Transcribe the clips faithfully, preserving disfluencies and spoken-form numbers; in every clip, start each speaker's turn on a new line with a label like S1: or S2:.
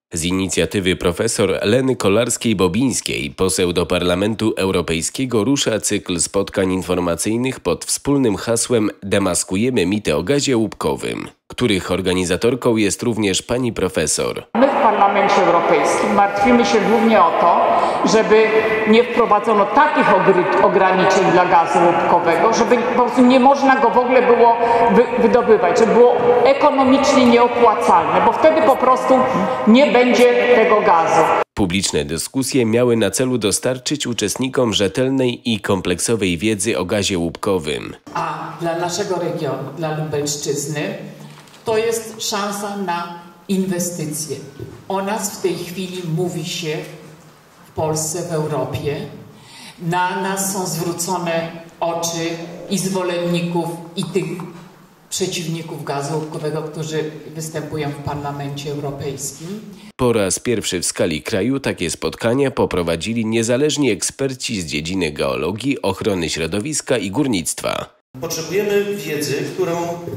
S1: Z inicjatywy profesor Leny Kolarskiej-Bobińskiej, poseł do Parlamentu Europejskiego, rusza cykl spotkań informacyjnych pod wspólnym hasłem „Demaskujemy mity o gazie łupkowym”, których organizatorką jest również pani profesor.
S2: My w Parlamencie Europejskim martwimy się głównie o to, żeby nie wprowadzono takich ograniczeń dla gazu łupkowego, żeby po prostu nie można go w ogóle było wy wydobywać, żeby było ekonomicznie nieopłacalne, bo wtedy po prostu nie będzie tego gazu.
S1: Publiczne dyskusje miały na celu dostarczyć uczestnikom rzetelnej i kompleksowej wiedzy o gazie łupkowym.
S3: A dla naszego regionu, dla Lubelszczyzny, to jest szansa na inwestycje. O nas w tej chwili mówi się w Polsce, w Europie. Na nas są zwrócone oczy i zwolenników, i tych przeciwników gazu łupkowego, którzy występują w Parlamencie Europejskim.
S1: Po raz pierwszy w skali kraju takie spotkania poprowadzili niezależni eksperci z dziedziny geologii, ochrony środowiska i górnictwa.
S4: Potrzebujemy wiedzy, którą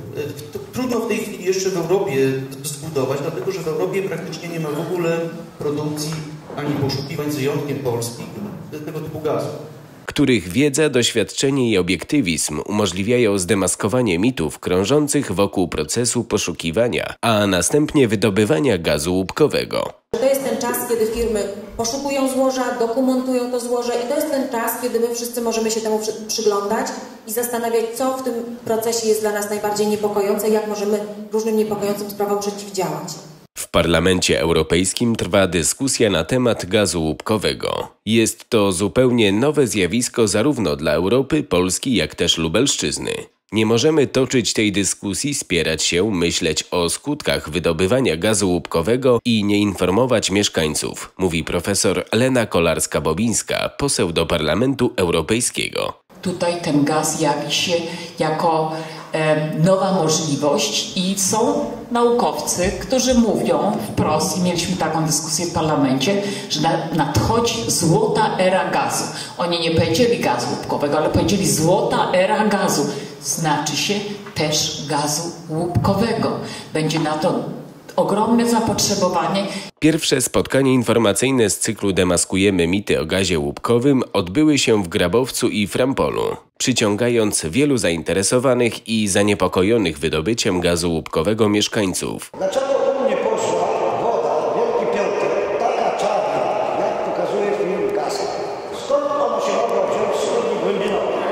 S4: trudno w tej chwili jeszcze w Europie zbudować, dlatego że w Europie praktycznie nie ma w ogóle produkcji ani poszukiwań, z wyjątkiem Polski, tego typu gazu,
S1: których wiedza, doświadczenie i obiektywizm umożliwiają zdemaskowanie mitów krążących wokół procesu poszukiwania, a następnie wydobywania gazu łupkowego.
S5: To jest ten czas, kiedy firmy poszukują złoża, dokumentują to złoże i to jest ten czas, kiedy my wszyscy możemy się temu przyglądać i zastanawiać, co w tym procesie jest dla nas najbardziej niepokojące i jak możemy różnym niepokojącym sprawom przeciwdziałać.
S1: W Parlamencie Europejskim trwa dyskusja na temat gazu łupkowego. Jest to zupełnie nowe zjawisko zarówno dla Europy, Polski, jak też Lubelszczyzny. Nie możemy toczyć tej dyskusji, spierać się, myśleć o skutkach wydobywania gazu łupkowego i nie informować mieszkańców, mówi profesor Lena Kolarska-Bobińska, poseł do Parlamentu Europejskiego.
S3: Tutaj ten gaz jawi się jako e, nowa możliwość i są naukowcy, którzy mówią wprost, i mieliśmy taką dyskusję w parlamencie, że nadchodzi złota era gazu. Oni nie powiedzieli gazu łupkowego, ale powiedzieli złota era gazu. Znaczy się też gazu łupkowego. Będzie na to ogromne zapotrzebowanie.
S1: Pierwsze spotkanie informacyjne z cyklu Demaskujemy mity o gazie łupkowym odbyły się w Grabowcu i Frampolu, przyciągając wielu zainteresowanych i zaniepokojonych wydobyciem gazu łupkowego mieszkańców.
S6: Dlaczego u mnie poszła woda, Wielki Piątek, taka czarna, jak pokazuje film gaz? Skąd ona się mogła wziąć z studni głębinowej?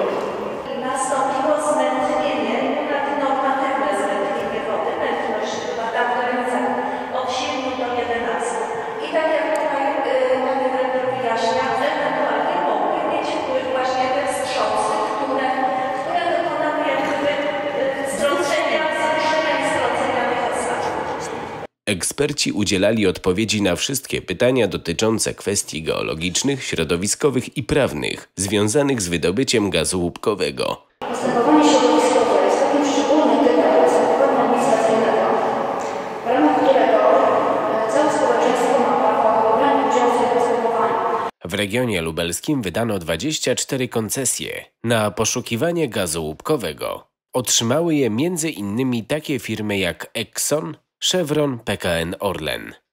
S7: Nastąpiło zmętnienie, normatywne zmętnienie wody, mętność bada w granicach od siedmiu do jedenastu. I tak jak tutaj pan dyrektor wyjaśnia, ewentualnie mogły mieć wpływ właśnie te wstrząsy, które, które dokonały jak gdyby strącenia, zwiększenia i strącenia tych ostatnich.
S1: Eksperci udzielali odpowiedzi na wszystkie pytania dotyczące kwestii geologicznych, środowiskowych i prawnych związanych z wydobyciem gazu łupkowego.
S7: Postępowanie środowiskowe jest takim szczególnym typem postępowania administracyjnego, w ramach którego całe społeczeństwo ma prawo brania udziału w tym postępowaniu.
S1: W regionie lubelskim wydano dwadzieścia cztery koncesje na poszukiwanie gazu łupkowego. Otrzymały je między innymi takie firmy jak Exxon, Chevron, P K N Orlen.